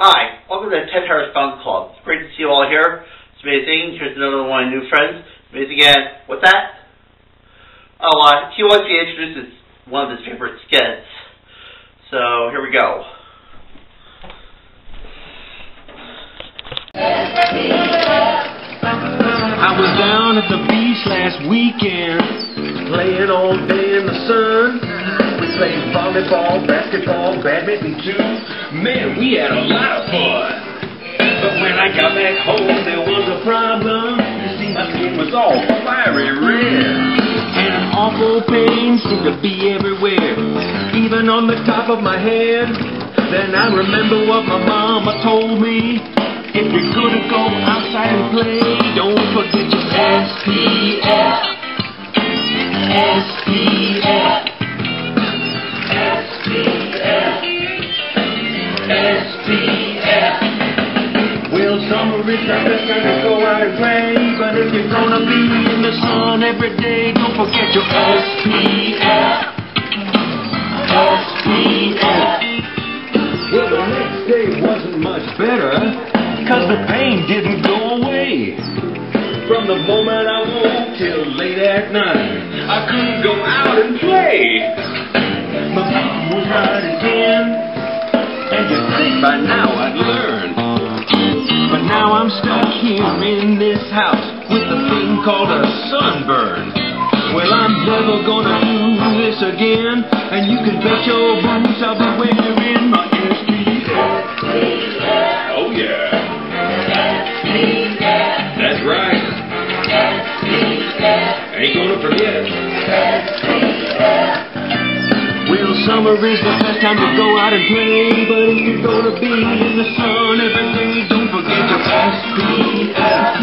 Hi, welcome to Ted Harris Fountain Club. It's great to see you all here. It's amazing. Here's another one of my new friends. Amazing again. What's that? He wants me to introduce one of his favorite skits. So, here we go. I was down at the beach last weekend, playing all day in the sun. We played volleyball, basketball, badminton too. Man, we had a lot of fun. But when I got back home, there was a problem. You see, my skin was all fiery red, and an awful pain seemed to be everywhere, even on the top of my head. Then I remember what my mama told me: if you're gonna go outside and play, don't forget your SPF. SPF. SPF. SPF. Well, summer is the best time to go out and play, but if you're gonna be in the sun every day, don't forget your SPF. SPF. Well, the next day wasn't much better, 'cause the pain didn't go away. From the moment I woke till late at night, I couldn't go out and play. My mom was right again, and you'd think by now I'd learn. But now I'm stuck here in this house with a thing called a sunburn. Well, I'm never gonna do this again, and you can bet your boots I'll be wearing my SPF. Oh yeah. That's right. Ain't gonna forget. Well, summer is the best time to go out and play, but if you're gonna be in the sun every day, don't forget your SPF.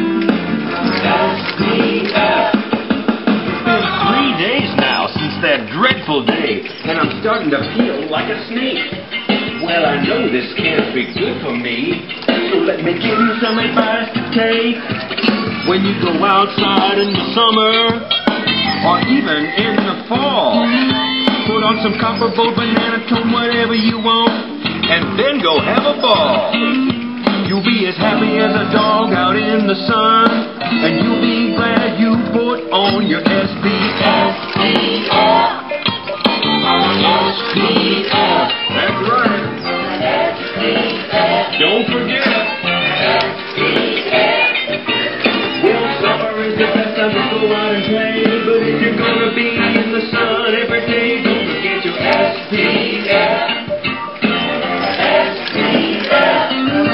SPF. It's been 3 days now since that dreadful day, and I'm starting to feel like a snake. Well, I know this can't be good for me, so let me give you some advice to take. When you go outside in the summer, or even in the fall, put on some copper boat, banana tone, whatever you want, and then go have a ball. You'll be as happy as a dog out in the sun, and you'll be glad you put on your SPF. SPF. SPF. That's right. SPF. Don't forget. SPF. Well, summer is the best time to go out and play, but if you're gonna be in the sun every day, don't forget your SPF. SPF.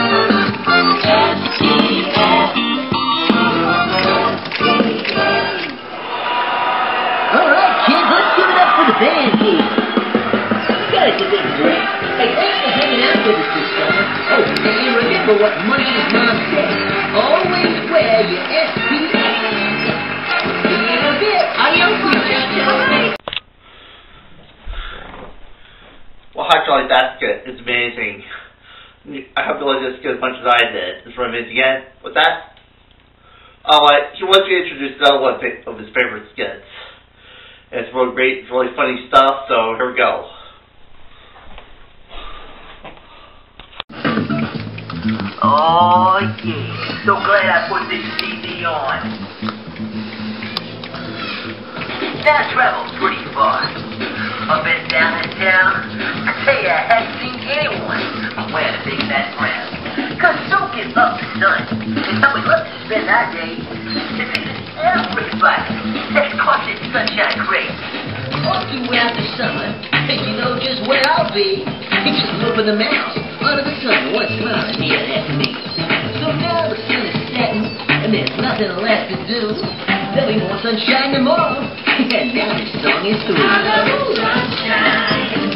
SPF. All right, kids, let's give it up for the band here. Guys, you did great. Hey, thanks for hanging out with us this summer. Oh, and remember what Munchie's mom said: always wear your SPF. See you in a bit. Adios, Munchie. Well, hi, Charlie. That's good. It's amazing. I hope you like this as good as much as I did. It's really amazing again. What's that? He wants me to introduce another one of his favorite skits. And it's really great. It's really funny stuff. So here we go. Oh, yeah. So glad I put this CD on. Now I traveled pretty far. Up and down in town. I tell you, I haven't seen anyone wearing a big fat crown. 'Cause soaking up the sun is how we love to spend our days. Everybody has caught this sunshine craze. All throughout the summer, and you know just where I'll be. Just moving the mouse under the sun once more here at me. So now the sun is setting, and there's nothing left to do. There'll be more sunshine tomorrow, and now this song is through. I love sunshine.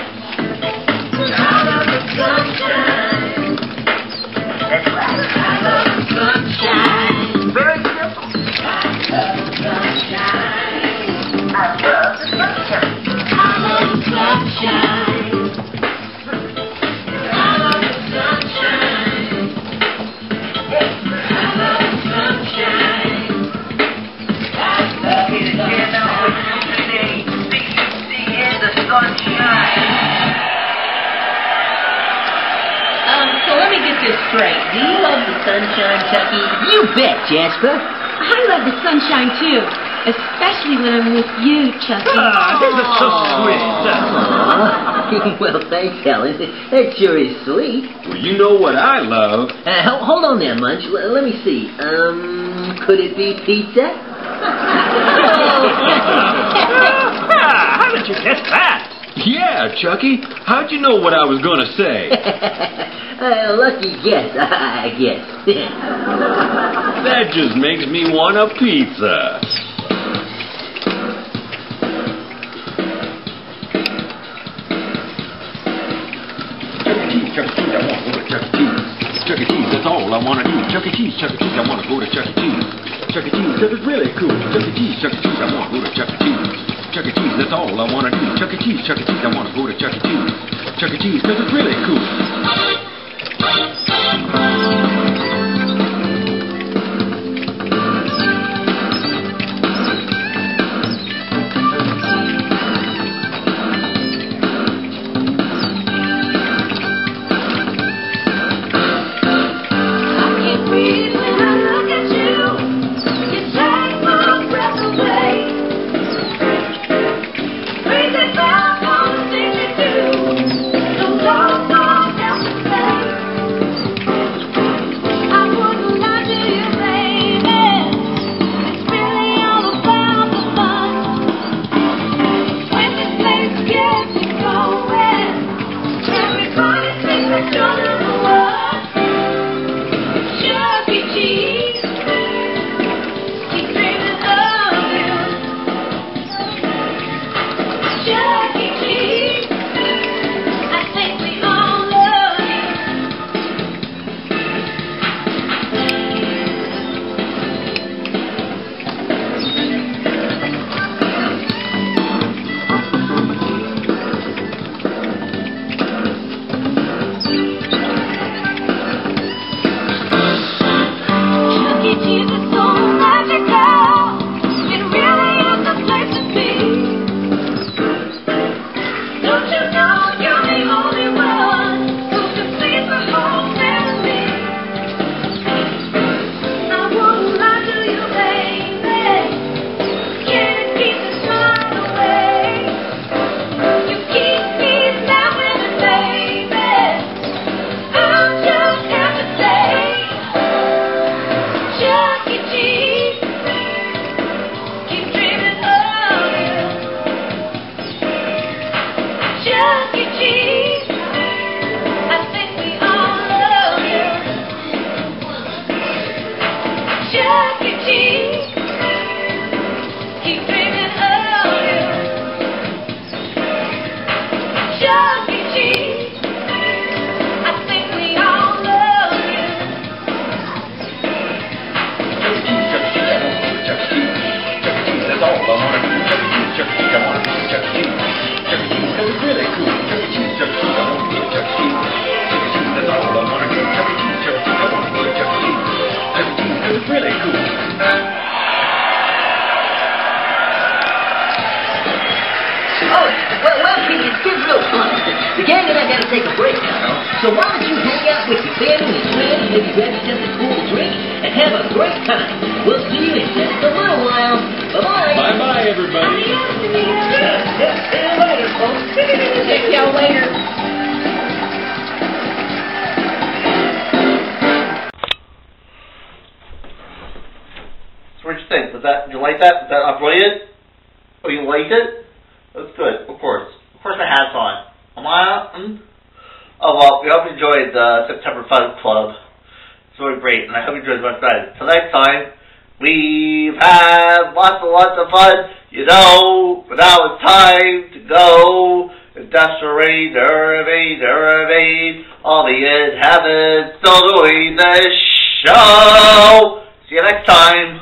I love the sunshine. That's right. I love the sunshine. Very simple. I love the sunshine. I love the sunshine. I love the sunshine. I love the sunshine. I love the sunshine. I love the sunshine. C-U-C in the sunshine. me get this straight. Do you love the sunshine, Chucky? You bet, Jasper. I love the sunshine, too. Especially when I'm with you, Chucky. This is so sweet. Aw. Well, thanks, Helen. That sure is sweet. Well, you know what I love. Hold on there, Munch. Let me see. Could it be pizza? How did you guess that? Yeah, Chucky. How'd you know what I was going to say? Lucky guess, I guess. That just makes me want a pizza. Chuck E. Cheese, I want to go to Chuck E. Cheese. Chuck E. Cheese, that's all I want to do. Chuck E. Cheese, I want to go to Chuck E. Cheese. Chuck E. Cheese, cause it's really cool. Chuck E. Cheese, I want to go to Chuck E. Cheese. Chuck E. Cheese, that's all I want to do. Chuck E. Cheese, I want to go to Chuck E. Cheese. Chuck E. Cheese, cause it's really cool. The gang and I gotta take a break now, so why don't you hang out with your family and friends, maybe grab yourself a cool drink, and have a great time. We'll see you in just a little while. Bye-bye. Bye-bye, everybody. See you later, folks. See y'all later. So what did you think? Did you like that? Was that brilliant? Oh, you liked it? That's good, of course. Of course my hat's on. Am I on? Oh, well, we hope you enjoyed the September Fun Club. It's really great, and I hope you enjoyed as much as I did. Till next time, we've had lots and lots of fun, you know, but now it's time to go. Desperate, derivate, all the inhabitants still doing this show. See you next time.